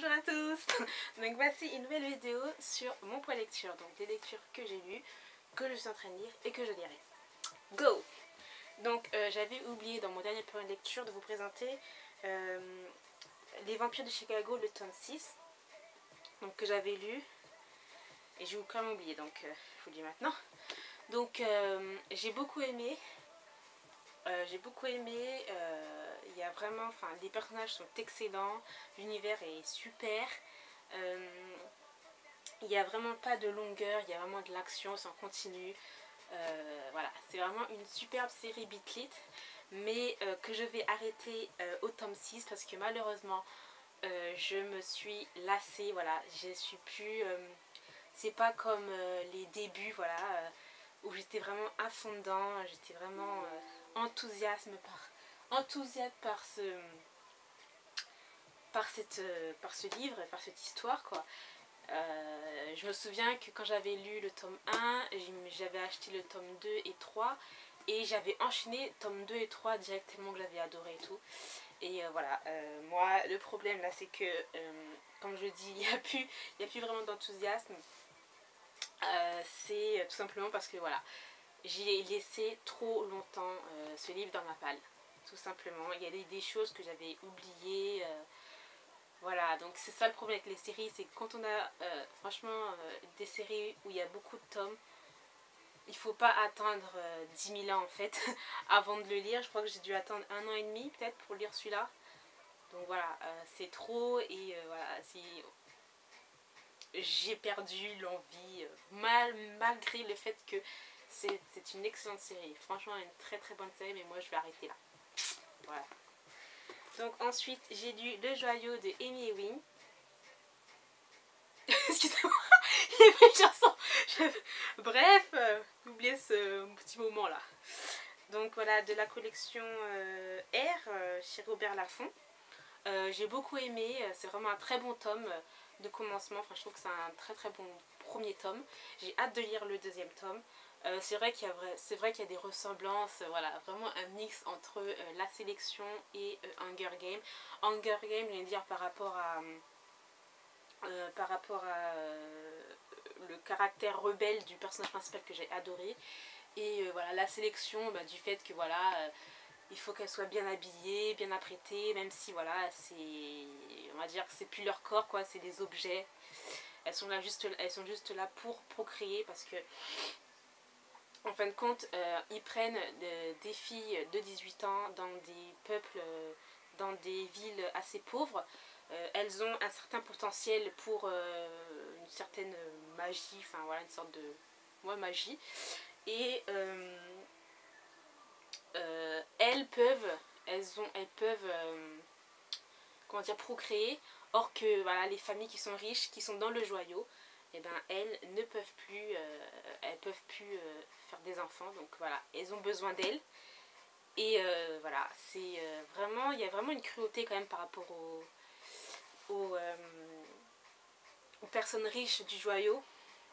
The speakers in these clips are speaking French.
Bonjour à tous. Donc voici une nouvelle vidéo sur mon point lecture, donc des lectures que j'ai lues, que je suis en train de lire et que je lirai. Go. Donc j'avais oublié dans mon dernier point lecture de vous présenter Les Vampires de Chicago, le tome 6, donc que j'avais lu et j'ai quand même oublié, donc je vous le dis maintenant. Donc j'ai beaucoup aimé. Il y a vraiment, enfin, les personnages sont excellents, l'univers est super, il n'y a vraiment pas de longueur, il y a vraiment de l'action, c'est en continu, voilà, c'est vraiment une superbe série Bitlit, mais que je vais arrêter au tome 6 parce que malheureusement, je me suis lassée, voilà, je suis plus, c'est pas comme les débuts, voilà, où j'étais vraiment à fond dedans, j'étais vraiment enthousiaste par ce livre, par cette histoire, quoi. Je me souviens que quand j'avais lu le tome 1, j'avais acheté le tome 2 et 3 et j'avais enchaîné tome 2 et 3 direct tellement que j'avais adoré et tout. Et voilà, moi le problème là c'est que, comme je dis, il n'y a plus vraiment d'enthousiasme. C'est tout simplement parce que voilà, j'ai laissé trop longtemps ce livre dans ma palle, tout simplement. Il y a des choses que j'avais oubliées, voilà, donc c'est ça le problème avec les séries, c'est que quand on a franchement des séries où il y a beaucoup de tomes, il faut pas attendre 10 000 ans en fait avant de le lire. Je crois que j'ai dû attendre 1 an et demi peut-être pour lire celui-là. Donc voilà, c'est trop et voilà, j'ai perdu l'envie malgré le fait que c'est une excellente série. Franchement, une très très bonne série, mais moi je vais arrêter là. Voilà. Donc ensuite, j'ai lu Le Joyau de Amy Ewing. Excusez-moi, il y avait une chanson. Bref, oubliez ce petit moment là. Donc voilà, de la collection R chez Robert Laffont. J'ai beaucoup aimé, c'est vraiment un très bon tome de commencement. Enfin, je trouve que c'est un très très bon premier tome. J'ai hâte de lire le deuxième tome. C'est vrai qu'il y a des ressemblances, voilà, vraiment un mix entre la sélection et Hunger Games. Hunger Games, je vais dire par rapport à le caractère rebelle du personnage principal que j'ai adoré. Et voilà, la sélection du fait que voilà, il faut qu'elle soit bien habillée, bien apprêtée, même si voilà, on va dire que c'est plus leur corps, quoi, c'est des objets. Elles sont juste là pour procréer parce que en fin de compte, ils prennent des filles de 18 ans dans des peuples, dans des villes assez pauvres. Elles ont un certain potentiel pour une certaine magie, enfin voilà, une sorte de magie. Et elles peuvent comment dire, procréer. Or que voilà, les familles qui sont riches, qui sont dans le joyau, et ben elles ne peuvent plus, faire des enfants. Donc voilà, elles ont besoin d'elles. Et voilà, c'est vraiment, il y a vraiment une cruauté quand même par rapport aux personnes riches du joyau.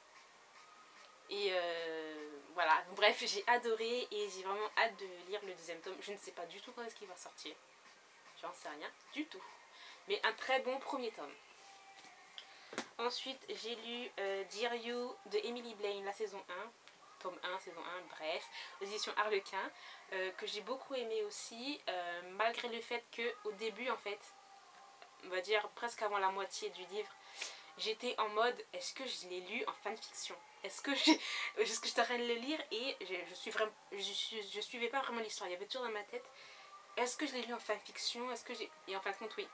Et voilà, bref, j'ai adoré et j'ai vraiment hâte de lire le deuxième tome. Je ne sais pas du tout quand est-ce qu'il va sortir. J'en sais rien du tout. Mais un très bon premier tome. Ensuite, j'ai lu Dear You de Emily Blaine, la saison 1. Tome 1, saison 1, bref. L'édition Harlequin, que j'ai beaucoup aimé aussi. Malgré le fait qu'au début, en fait, on va dire presque avant la moitié du livre, j'étais en mode, est-ce que je l'ai lu en fanfiction? Est-ce que j'étais en train de le lire et je suivais pas vraiment l'histoire. Il y avait toujours dans ma tête, est-ce que je l'ai lu en fanfiction? Et en fin de compte, oui.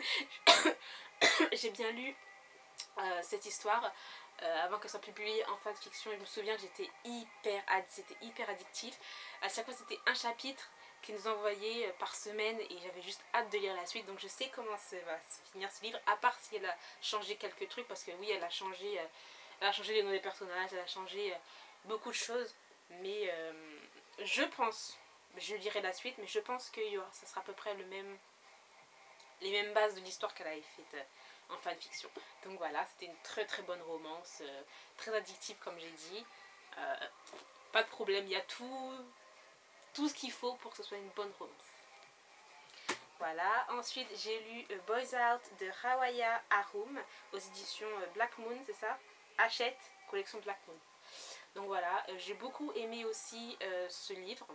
J'ai bien lu cette histoire avant qu'elle soit publiée en fanfiction. Je me souviens que c'était hyper addictif. À chaque fois, c'était un chapitre qui nous envoyait par semaine et j'avais juste hâte de lire la suite. Donc je sais comment va se finir ce livre, à part si elle a changé quelques trucs, parce que oui, elle a changé les noms des personnages, elle a changé beaucoup de choses. Mais je pense, je lirai la suite, mais je pense que ça sera à peu près les mêmes bases de l'histoire qu'elle avait faite en fanfiction. Donc voilà, c'était une très très bonne romance, très addictive comme j'ai dit. Pas de problème, il y a tout ce qu'il faut pour que ce soit une bonne romance. Voilà, ensuite j'ai lu Boys Out de Rawaya Haroum aux éditions Black Moon, c'est ça? Hachette, collection Black Moon. Donc voilà, j'ai beaucoup aimé aussi ce livre.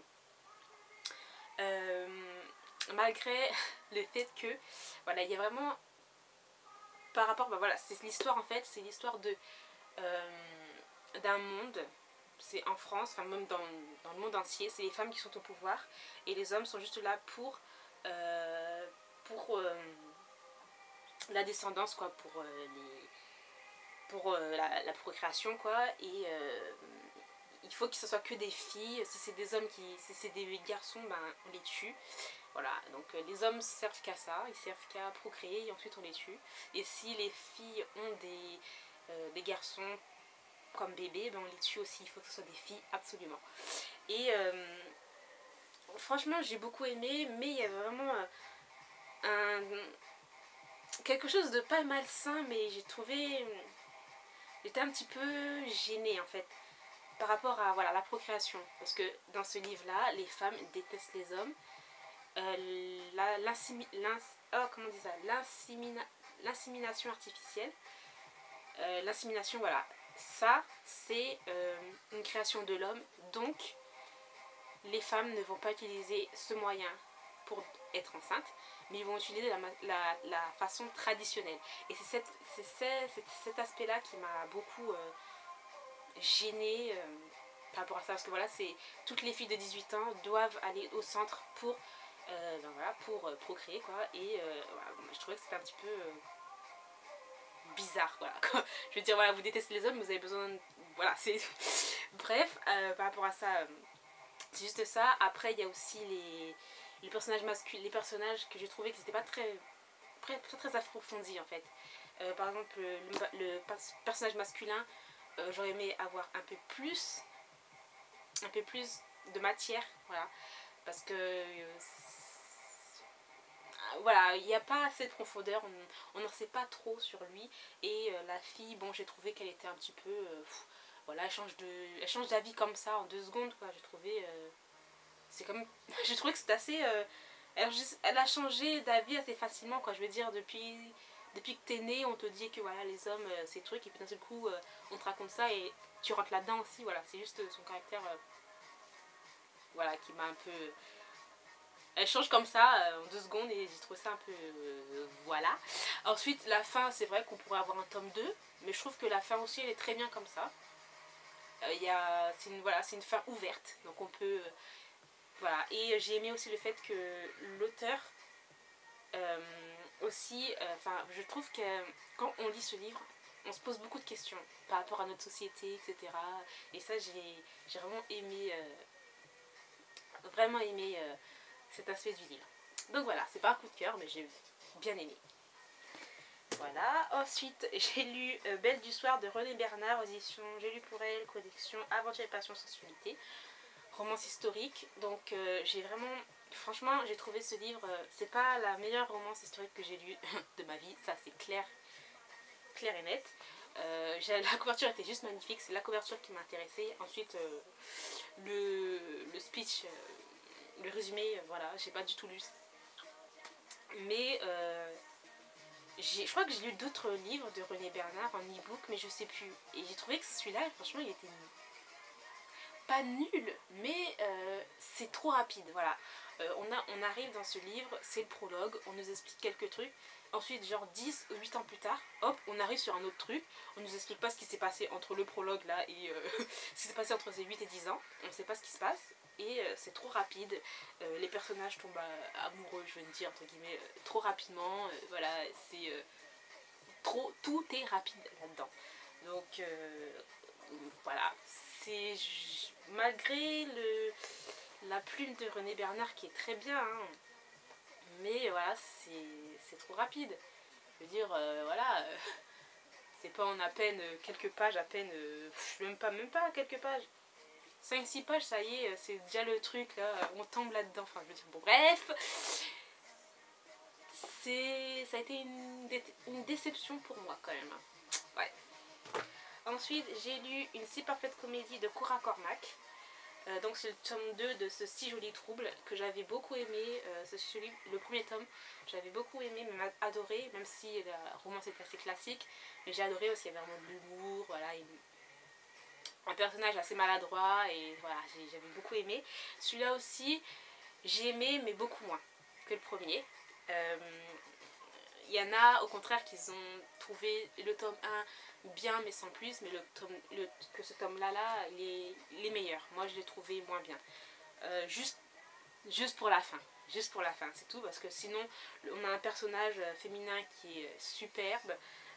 Malgré le fait que, voilà, il y a vraiment, par rapport, bah voilà, c'est l'histoire en fait, c'est l'histoire de d'un monde, c'est en France, enfin même dans le monde entier, c'est les femmes qui sont au pouvoir et les hommes sont juste là pour la descendance, quoi, pour la procréation, quoi, et il faut que ce soit que des filles. Si c'est des hommes si c'est des garçons, ben on les tue. Voilà, donc les hommes servent qu'à ça, ils servent qu'à procréer et ensuite on les tue. Et si les filles ont des garçons comme bébés, ben on les tue aussi, il faut que ce soit des filles absolument. Et franchement j'ai beaucoup aimé, mais il y avait vraiment quelque chose de pas malsain, mais j'étais un petit peu gênée en fait par rapport à voilà, la procréation, parce que dans ce livre là les femmes détestent les hommes. L'insémination artificielle, l'insémination, voilà, ça c'est une création de l'homme, donc les femmes ne vont pas utiliser ce moyen pour être enceinte, mais ils vont utiliser la façon traditionnelle. Et c'est cet aspect là qui m'a beaucoup gênée par rapport à ça, parce que voilà, c'est toutes les filles de 18 ans doivent aller au centre pour ben voilà, pour procréer, quoi, et voilà, bon, je trouvais que c'était un petit peu bizarre, voilà, quoi. Je veux dire, voilà, vous détestez les hommes, vous avez besoin de... voilà, c'est bref, par rapport à ça, c'est juste ça. Après il y a aussi les personnages masculins, les personnages que j'ai trouvé que c'était pas très approfondis en fait. Par exemple le personnage masculin, j'aurais aimé avoir un peu plus de matière, voilà, parce que voilà, il n'y a pas assez de profondeur, on n'en sait pas trop sur lui. Et la fille, bon, j'ai trouvé qu'elle était un petit peu voilà, elle change d'avis comme ça en 2 secondes, quoi. J'ai trouvé c'est comme j'ai trouvé que c'était assez elle a changé d'avis assez facilement, quoi. Je veux dire, depuis que t'es né, on te dit que voilà, les hommes c'est truc, et puis d'un seul coup on te raconte ça et tu rentres là dedans aussi. Voilà, c'est juste son caractère voilà, qui m'a un peu... Elle change comme ça en 2 secondes, et j'ai trouvé ça un peu voilà. Ensuite la fin, c'est vrai qu'on pourrait avoir un tome 2, mais je trouve que la fin aussi elle est très bien comme ça. Voilà, c'est une fin ouverte, donc on peut voilà. Et j'ai aimé aussi le fait que l'auteur aussi, enfin je trouve que quand on lit ce livre, on se pose beaucoup de questions par rapport à notre société, etc. Et ça j'ai vraiment aimé cet aspect du livre. Donc voilà, c'est pas un coup de cœur, mais j'ai bien aimé. Voilà, ensuite j'ai lu Belle du soir de René Bernard aux éditions J'ai lu pour elle, collection Aventure et passion sensualité, romance historique. Donc j'ai vraiment, franchement j'ai trouvé ce livre, c'est pas la meilleure romance historique que j'ai lue de ma vie, ça c'est clair et net. La couverture était juste magnifique, c'est la couverture qui m'a intéressée. Ensuite le speech, le résumé, voilà, j'ai pas du tout lu. Mais je crois que j'ai lu d'autres livres de René Bernard en e-book, mais je sais plus. Et j'ai trouvé que celui-là, franchement, il était pas nul, mais c'est trop rapide. Voilà. On arrive dans ce livre, c'est le prologue, on nous explique quelques trucs. Ensuite, genre 10 ou 8 ans plus tard, hop, on arrive sur un autre truc. On nous explique pas ce qui s'est passé entre le prologue là et ce qui s'est passé entre ces 8 et 10 ans. On sait pas ce qui se passe. Et c'est trop rapide, les personnages tombent amoureux, je veux dire, entre guillemets, trop rapidement, voilà, c'est trop, tout est rapide là-dedans. Donc voilà, c'est malgré la plume de René Bernard qui est très bien, hein, mais voilà, c'est trop rapide. Je veux dire, voilà, c'est pas en à peine quelques pages, à peine, même pas quelques pages. 5-6 pages, ça y est, c'est déjà le truc, là, on tombe là-dedans. Enfin, je veux dire, bon, bref. Ça a été une déception pour moi, quand même. Ouais. Ensuite, j'ai lu Une si parfaite comédie de Cora Cormac. Donc c'est le tome 2 de ce Si Joli Trouble que j'avais beaucoup aimé. Le premier tome, j'avais beaucoup aimé, même adoré, même si la romance est assez classique. Mais j'ai adoré parce qu'il y avait vraiment de l'humour, voilà, un personnage assez maladroit et voilà, j'avais beaucoup aimé. Celui-là aussi, j'ai aimé, mais beaucoup moins que le premier. Il y en a au contraire qui ont trouvé le tome 1 bien mais sans plus, mais que ce tome là il est meilleur. Moi je l'ai trouvé moins bien. Juste pour la fin. Juste pour la fin, c'est tout, parce que sinon on a un personnage féminin qui est superbe,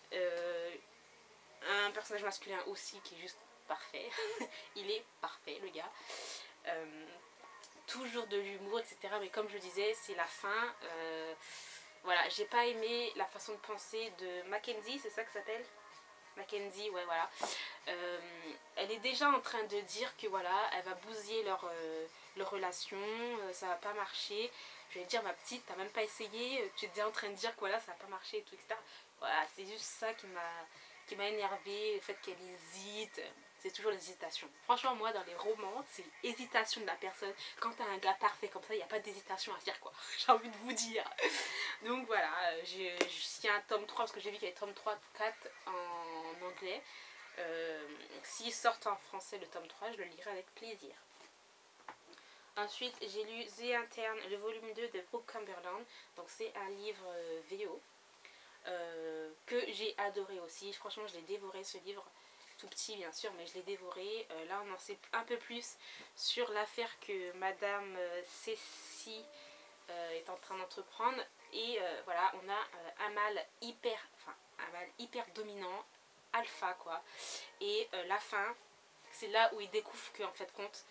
un personnage masculin aussi qui est juste parfait. Il est parfait le gars. Toujours de l'humour, etc. Mais comme je disais, c'est la fin. Voilà, j'ai pas aimé la façon de penser de Mackenzie, c'est ça que ça s'appelle Mackenzie, ouais, voilà. Elle est déjà en train de dire que voilà, elle va bousiller leur relation, ça va pas marcher. Je vais dire, ma petite, t'as même pas essayé, tu es déjà en train de dire que voilà, ça va pas marcher et tout, etc. Voilà, c'est juste ça qui m'a énervée, le fait qu'elle hésite. C'est toujours l'hésitation. Franchement, moi, dans les romans, c'est l'hésitation de la personne. Quand t'as un gars parfait comme ça, il n'y a pas d'hésitation à faire, quoi. J'ai envie de vous dire. Donc voilà, s'il y a un tome 3, parce que j'ai vu qu'il y avait tome 3, 4 en anglais. S'ils sortent en français le tome 3, je le lirai avec plaisir. Ensuite, j'ai lu The Interne, le volume 2 de Brooke Cumberland. Donc c'est un livre VO que j'ai adoré aussi. Franchement, je l'ai dévoré ce livre. Tout petit bien sûr, mais je l'ai dévoré. Là on en sait un peu plus sur l'affaire que Madame Cécile est en train d'entreprendre. Et voilà, on a un mâle hyper dominant, alpha quoi. Et la fin, c'est là où il découvre qu'en fait compte,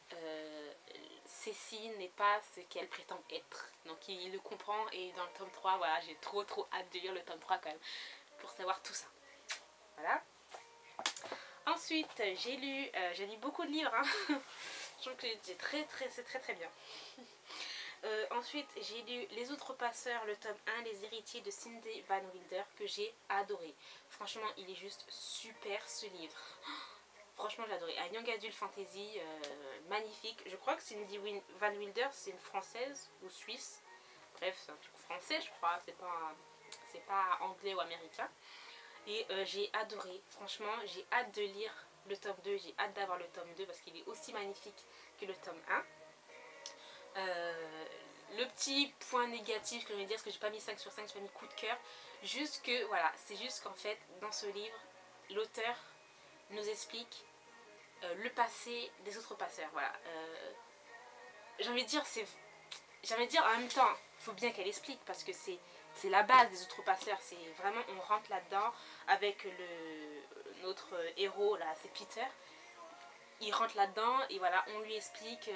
Cécile n'est pas ce qu'elle prétend être. Donc il le comprend, et dans le tome 3, voilà, j'ai trop hâte de lire le tome 3 quand même, pour savoir tout ça. Voilà. Ensuite, j'ai lu beaucoup de livres, hein. Je trouve que c'est très bien. Ensuite, j'ai lu Les Outrepasseurs, le tome 1, Les Héritiers de Cindy Van Wilder, que j'ai adoré. Franchement, il est juste super ce livre. Franchement, j'ai adoré. Un young adult fantasy magnifique. Je crois que Cindy Van Wilder, c'est une française ou suisse. Bref, c'est un truc français, je crois. C'est pas anglais ou américain. Et j'ai adoré, franchement, j'ai hâte de lire le tome 2, j'ai hâte d'avoir le tome 2 parce qu'il est aussi magnifique que le tome 1. Le petit point négatif que je vais dire, parce que j'ai pas mis 5 sur 5, j'ai pas mis coup de cœur, juste que, voilà, c'est juste qu'en fait, dans ce livre, l'auteur nous explique le passé des autres passeurs, voilà. J'ai envie de dire en même temps, il faut bien qu'elle explique parce que c'est la base des outrepasseurs. C'est vraiment, on rentre là-dedans avec notre héros, là, c'est Peter. Il rentre là-dedans et voilà, on lui explique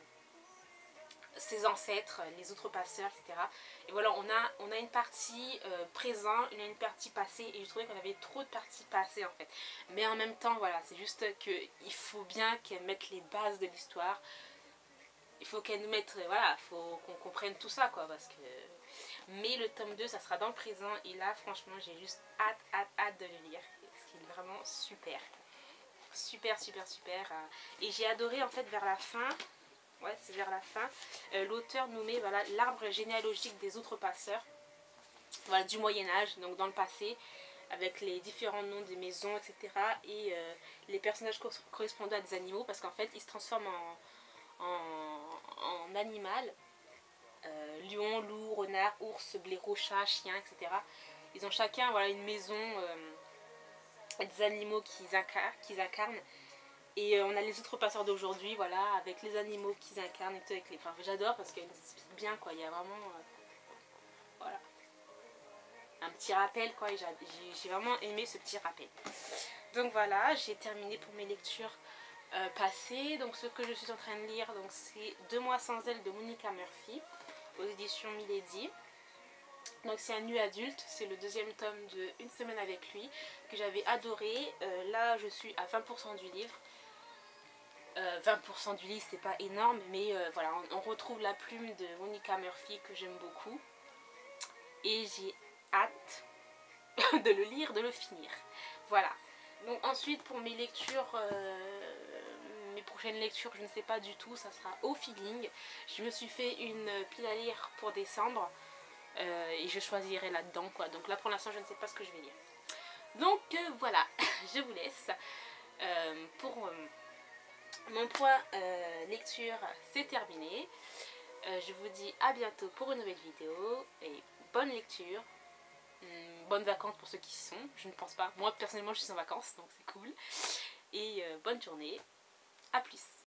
ses ancêtres, les outrepasseurs, etc. Et voilà, on a une partie présent, on a une partie passée, et je trouvais qu'on avait trop de parties passées en fait. Mais en même temps, voilà, c'est juste qu'il faut bien qu'elle mette les bases de l'histoire. Il faut qu'elle nous mette, voilà, il faut qu'on comprenne tout ça, quoi, parce que... Mais le tome 2, ça sera dans le présent, et là, franchement, j'ai juste hâte de le lire, ce qui est vraiment super. Super. Et j'ai adoré, en fait, vers la fin, ouais, c'est vers la fin, l'auteur nous met, voilà, l'arbre généalogique des outrepasseurs, voilà, du Moyen-Âge, donc dans le passé, avec les différents noms des maisons, etc. Et les personnages correspondant à des animaux, parce qu'en fait, ils se transforment en animal, lion, loup, renard, ours, blaireau, chat, chien, etc. Ils ont chacun, voilà, une maison, des animaux qu'ils incarnent. Et on a les autres passeurs d'aujourd'hui, voilà, avec les animaux qu'ils incarnent et tout, avec les... Enfin, j'adore parce qu'elle explique bien, quoi. Il y a vraiment, voilà, un petit rappel, quoi. J'ai vraiment aimé ce petit rappel. Donc voilà, j'ai terminé pour mes lectures passées. Donc ce que je suis en train de lire, donc c'est 2 mois sans elle de Monica Murphy, aux éditions Milady. Donc c'est un nu adulte, c'est le deuxième tome de Une semaine avec lui, que j'avais adoré. Là je suis à 20% du livre. 20% du livre c'est pas énorme, mais voilà, on retrouve la plume de Monica Murphy que j'aime beaucoup. Et j'ai hâte de le lire, de le finir. Voilà. Donc ensuite pour mes lectures, prochaine lecture, je ne sais pas du tout, ça sera au feeling. Je me suis fait une pile à lire pour décembre et je choisirai là-dedans quoi. Donc là pour l'instant je ne sais pas ce que je vais lire. Donc voilà, je vous laisse. Pour mon point lecture, c'est terminé. Je vous dis à bientôt pour une nouvelle vidéo et bonne lecture. Bonnes vacances pour ceux qui y sont, je ne pense pas. Moi personnellement je suis en vacances donc c'est cool. Et bonne journée, à plus.